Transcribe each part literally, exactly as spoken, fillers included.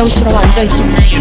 인형처럼 앉아있죠.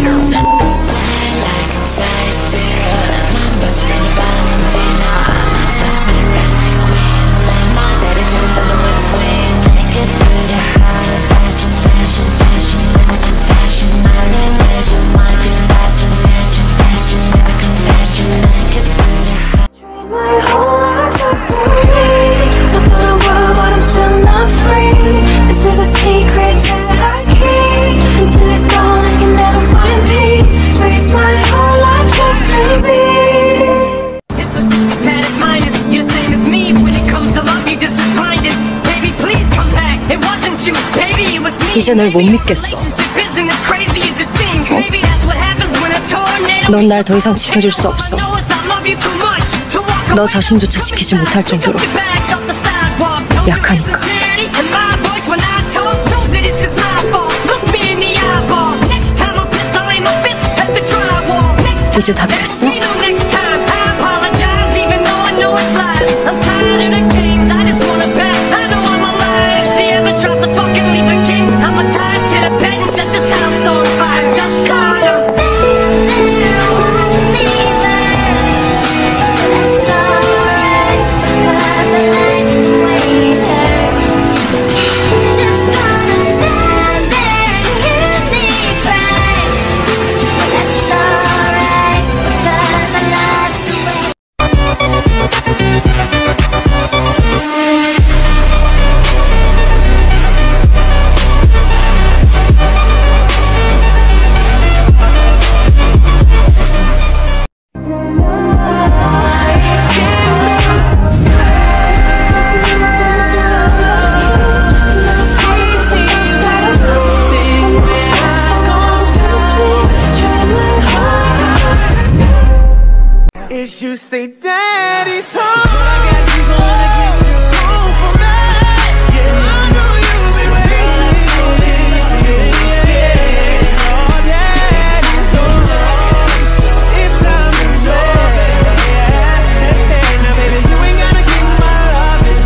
이제 널 못 믿겠어. 어? 넌 날 더 이상 지켜줄 수 없어. 너 자신조차 지키지 못할 정도로 약하니까. 이제 다 됐어? You say daddy's home. I got you gonna get you home for that. Yeah, I know you'll be waiting for me. Yeah, oh, daddy's home. It's time to play. Yeah, now baby, you ain't gotta keep my loving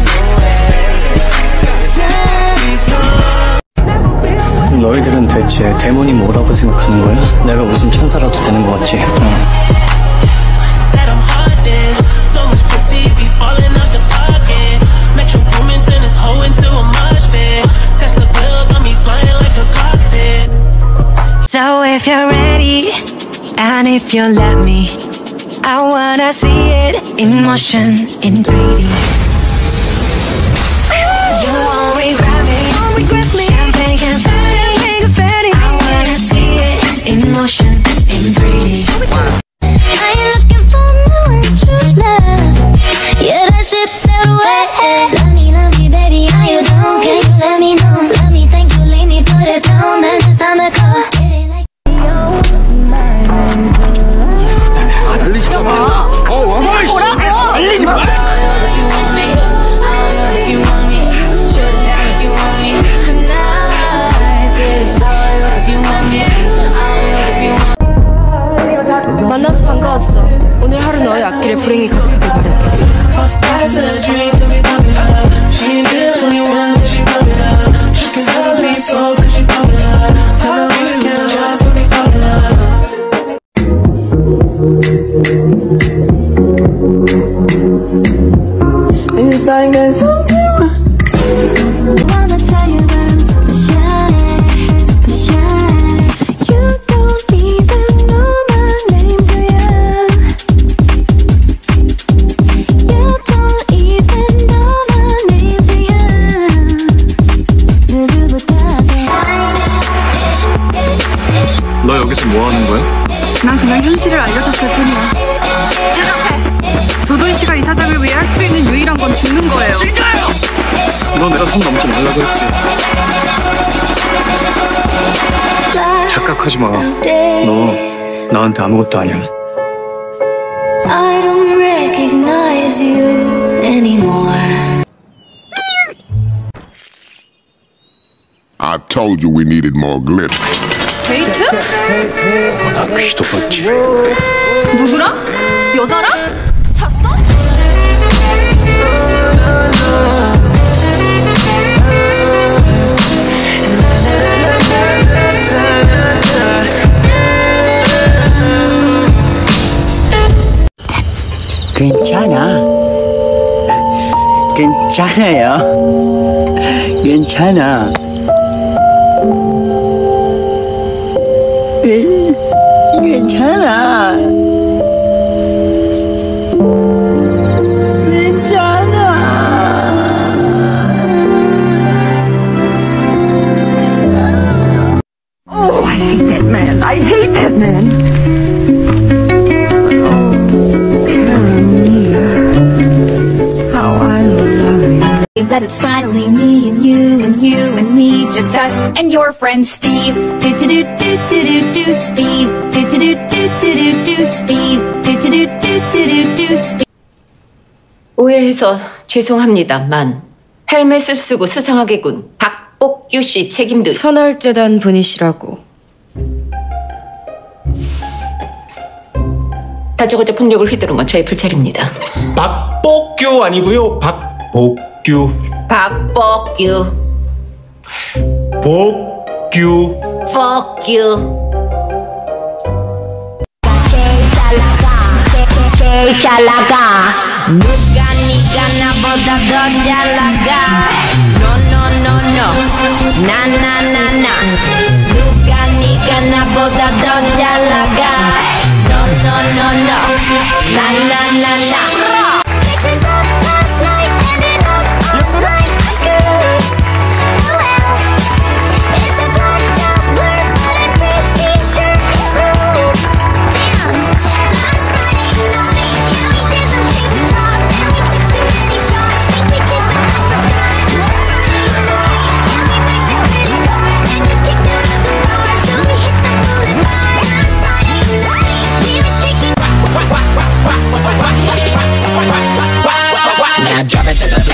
away. Daddy's home. 너희들은 대체 데몬이 뭐라고 생각하는 거야? 내가 무슨 천사라도 되는 거 같지? 어. So if you're ready, and if you let me, I wanna see it in motion, in three D. You won't regret me, won't regret me. Champagne confetti, I wanna see it in motion, in three D. I ain't looking for no one true love. Yeah, that ship sailed away. Love me, love me, baby, how you doing? Can you let me know? Let me thank you, leave me, put it down, then it's time to go. 달리지 마. 어, 어머니. 달리지 마. 만나서 반가웠어. 오늘 하루 너의 앞길에 불행이 가득하길 바랄게. It's like there's something wrong. I wanna tell you that I'm super shy, super shy. You don't even know my name, do ya? You don't even know my name, do ya? 누구보다 너 여기서 뭐 하는 거야? 난 그냥 현실을 알려줬을 뿐이야. 대답해! 조돈 씨가 이 사장을 위해 할 수 있는 유일한 건 죽는 거예요. 진짜요! 너 내가 선 넘지 말라고 했지. 착각하지 마. 너 나한테 아무것도 아니야. I don't recognize you anymore. I told you we needed more glitter. 데이트? 어, 나 귀도 봤지. 누구랑? 여자랑? 잤어? 괜찮아. 괜찮아요. 괜찮아. 괜찮아. Oh, I hate that man. I hate that man. Oh, Carolina, how I love you. That it's finally me and you and you and me, just us and your friend Steve. Do do do do do do do Steve. Do do do do do do do Steve. Do do do do do do do Steve. 오해해서 죄송합니다만 헬멧을 쓰고 수상하게 군 박복규 씨 책임도 선할재단 분이시라고. 다짜고짜 폭력을 휘두른 건 저의 불찰입니다. 박복규 아니고요. 박복규. 박복규. 복규. Fuck you. 제일 잘 나가. 누가 니가 나보다 더 잘 나가. No no no no. 나 나 나 나. 누가 니가 나보다 더 잘 나가. No no no no. 나 나 나 나. Pictures of last night ended up all night screwed. Oh well. It's a blacked out blur, but I'm pretty sure it proved. Damn. Last Friday night, yeah, we did some shady talk, and we took too many shots. Think we kissed but I forgot. Last Friday night, yeah, we played some pretty cards, and we kicked out of the bar, so we hit the boulevard. Last Friday night, we were streaking. Now drop it to the